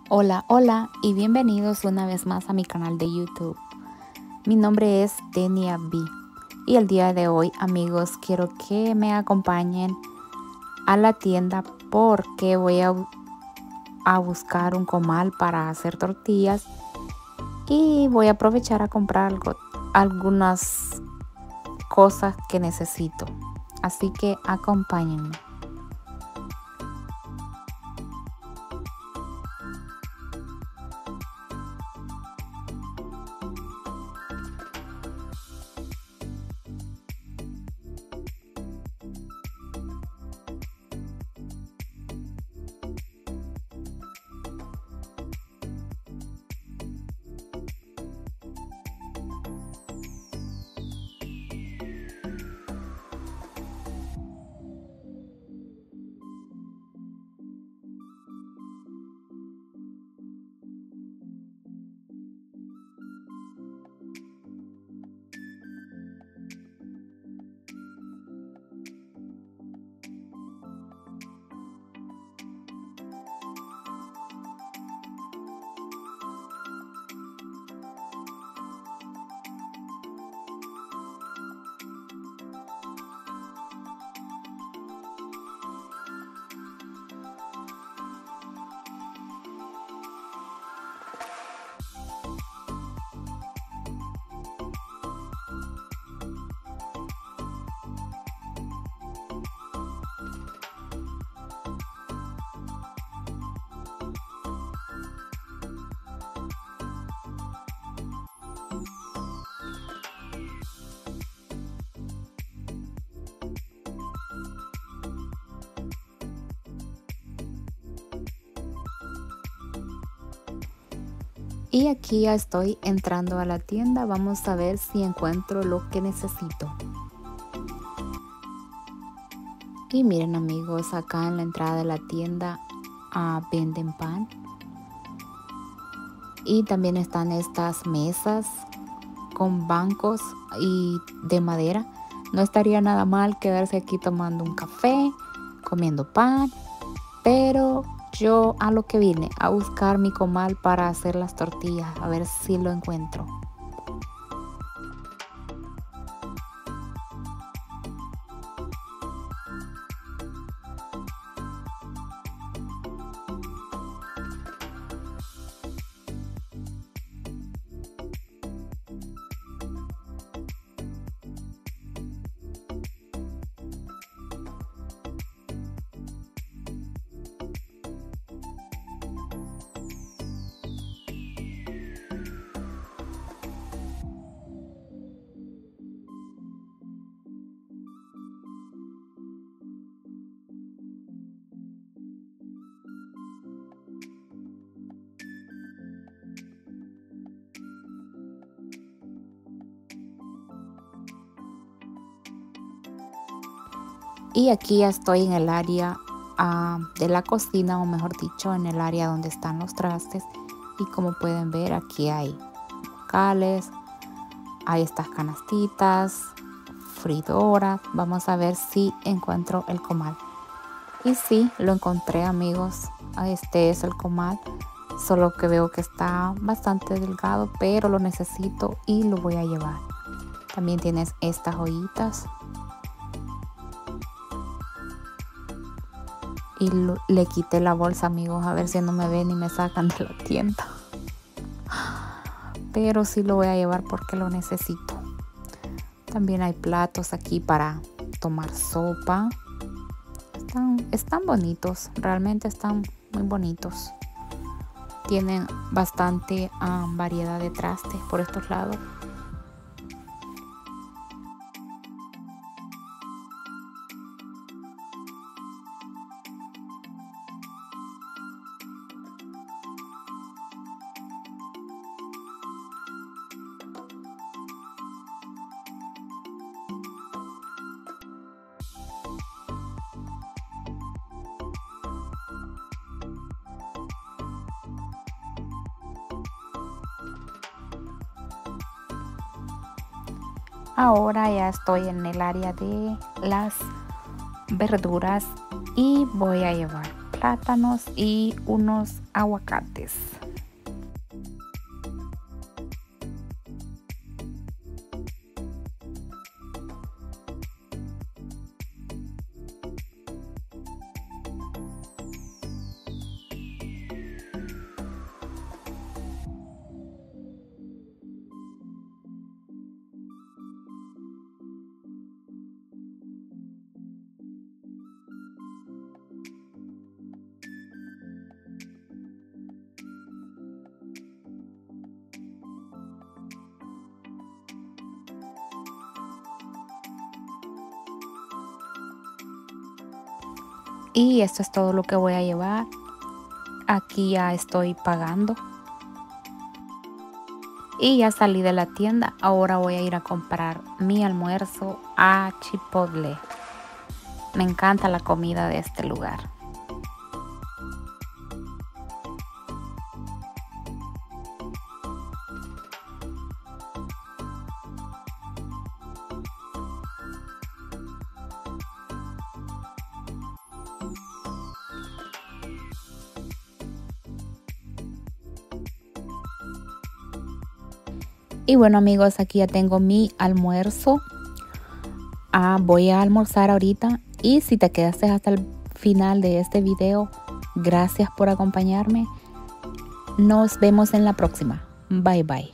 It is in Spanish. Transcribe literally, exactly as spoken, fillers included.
Hola, hola y bienvenidos una vez más a mi canal de YouTube. Mi nombre es Denia B y el día de hoy, amigos, quiero que me acompañen a la tienda porque voy a, a buscar un comal para hacer tortillas y voy a aprovechar a comprar algo, algunas cosas que necesito. Así que acompáñenme. Y aquí ya estoy entrando a la tienda. Vamos a ver si encuentro lo que necesito. Y miren, amigos, acá en la entrada de la tienda uh, venden pan. Y también están estas mesas con bancos y de madera. No estaría nada mal quedarse aquí tomando un café, comiendo pan, pero yo a lo que vine, a buscar mi comal para hacer las tortillas, a ver si lo encuentro. Y aquí ya estoy en el área uh, de la cocina, o mejor dicho, en el área donde están los trastes. Y como pueden ver, aquí hay bocales, hay estas canastitas, fridoras. Vamos a ver si encuentro el comal. Y sí, lo encontré, amigos. Este es el comal, solo que veo que está bastante delgado, pero lo necesito y lo voy a llevar. También tienes estas ollitas. Y lo, le quité la bolsa, amigos, a ver si no me ven y me sacan de la tienda. Pero sí lo voy a llevar porque lo necesito. También hay platos aquí para tomar sopa. Están, están bonitos, realmente están muy bonitos. Tienen bastante um, variedad de trastes por estos lados. Ahora ya estoy en el área de las verduras y voy a llevar plátanos y unos aguacates. Y esto es todo lo que voy a llevar. Aquí ya estoy pagando. Y ya salí de la tienda. Ahora voy a ir a comprar mi almuerzo a Chipotle. Me encanta la comida de este lugar. Y bueno amigos, aquí ya tengo mi almuerzo. Ah, voy a almorzar ahorita. Y si te quedaste hasta el final de este video, gracias por acompañarme. Nos vemos en la próxima. Bye bye.